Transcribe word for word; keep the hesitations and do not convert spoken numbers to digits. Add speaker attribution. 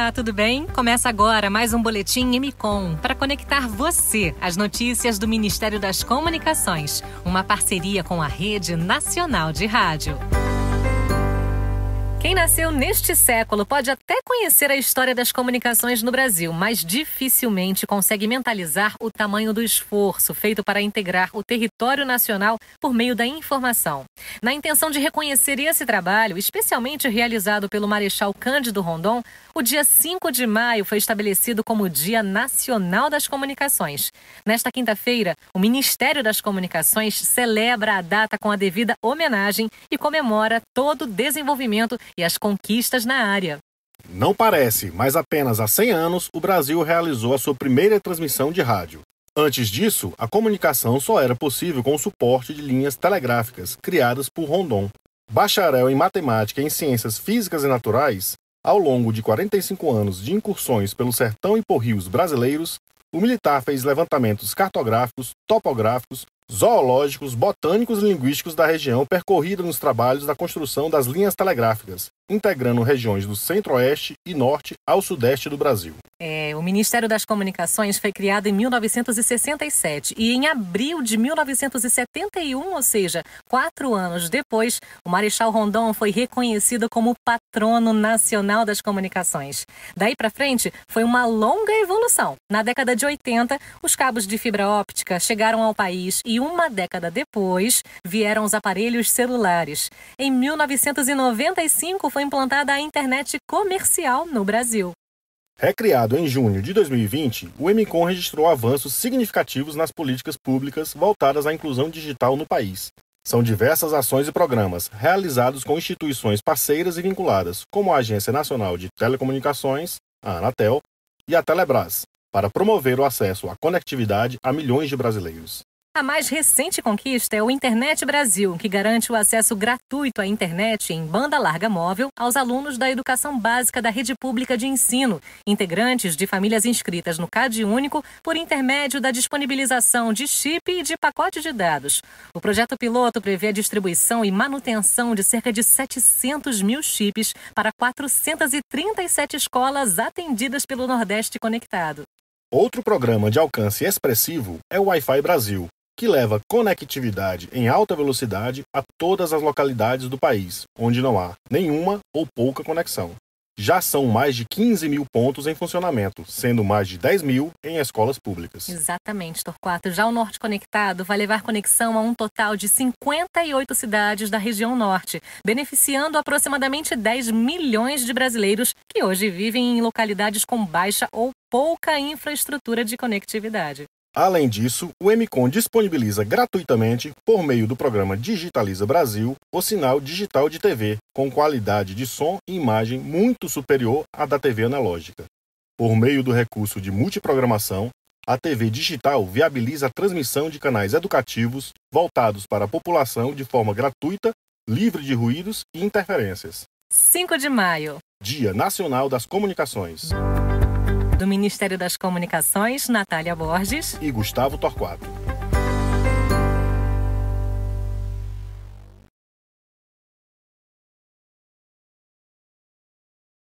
Speaker 1: Olá, tudo bem? Começa agora mais um Boletim M C O M para conectar você às notícias do Ministério das Comunicações, uma parceria com a Rede Nacional de Rádio. Quem nasceu neste século pode até conhecer a história das comunicações no Brasil, mas dificilmente consegue mentalizar o tamanho do esforço feito para integrar o território nacional por meio da informação. Na intenção de reconhecer esse trabalho, especialmente realizado pelo Marechal Cândido Rondon, o dia cinco de maio foi estabelecido como Dia Nacional das Comunicações. Nesta quinta-feira, o Ministério das Comunicações celebra a data com a devida homenagem e comemora todo o desenvolvimento e as conquistas na área.
Speaker 2: Não parece, mas apenas há cem anos o Brasil realizou a sua primeira transmissão de rádio. Antes disso, a comunicação só era possível com o suporte de linhas telegráficas criadas por Rondon. Bacharel em matemática e em ciências físicas e naturais, ao longo de quarenta e cinco anos de incursões pelo sertão e por rios brasileiros, o militar fez levantamentos cartográficos, topográficos, zoológicos, botânicos e linguísticos da região percorrida nos trabalhos da construção das linhas telegráficas, integrando regiões do centro-oeste e norte ao sudeste do Brasil.
Speaker 1: É, o Ministério das Comunicações foi criado em mil novecentos e sessenta e sete e em abril de mil novecentos e setenta e um, ou seja, quatro anos depois, o Marechal Rondon foi reconhecido como patrono nacional das comunicações. Daí para frente, foi uma longa evolução. Na década de oitenta, os cabos de fibra óptica chegaram ao país e uma década depois, vieram os aparelhos celulares. Em mil novecentos e noventa e cinco, foi implantada a internet comercial no Brasil.
Speaker 2: Recriado em junho de dois mil e vinte, o M C O M registrou avanços significativos nas políticas públicas voltadas à inclusão digital no país. São diversas ações e programas realizados com instituições parceiras e vinculadas, como a Agência Nacional de Telecomunicações, a Anatel, e a Telebrás, para promover o acesso à conectividade a milhões de brasileiros.
Speaker 1: A mais recente conquista é o Internet Brasil, que garante o acesso gratuito à internet em banda larga móvel aos alunos da educação básica da rede pública de ensino, integrantes de famílias inscritas no CadÚnico, por intermédio da disponibilização de chip e de pacote de dados. O projeto piloto prevê a distribuição e manutenção de cerca de setecentos mil chips para quatrocentas e trinta e sete escolas atendidas pelo Nordeste Conectado.
Speaker 2: Outro programa de alcance expressivo é o Wi-Fi Brasil, que leva conectividade em alta velocidade a todas as localidades do país, onde não há nenhuma ou pouca conexão. Já são mais de quinze mil pontos em funcionamento, sendo mais de dez mil em escolas públicas.
Speaker 1: Exatamente, Torquato. Já o Norte Conectado vai levar conexão a um total de cinquenta e oito cidades da região norte, beneficiando aproximadamente dez milhões de brasileiros que hoje vivem em localidades com baixa ou pouca infraestrutura de conectividade.
Speaker 2: Além disso, o M C O M disponibiliza gratuitamente, por meio do programa Digitaliza Brasil, o sinal digital de T V, com qualidade de som e imagem muito superior à da T V analógica. Por meio do recurso de multiprogramação, a T V digital viabiliza a transmissão de canais educativos voltados para a população de forma gratuita, livre de ruídos e interferências.
Speaker 1: cinco de maio.
Speaker 2: Dia Nacional das Comunicações.
Speaker 1: Do Ministério das Comunicações, Natália Borges
Speaker 2: e Gustavo Torquato.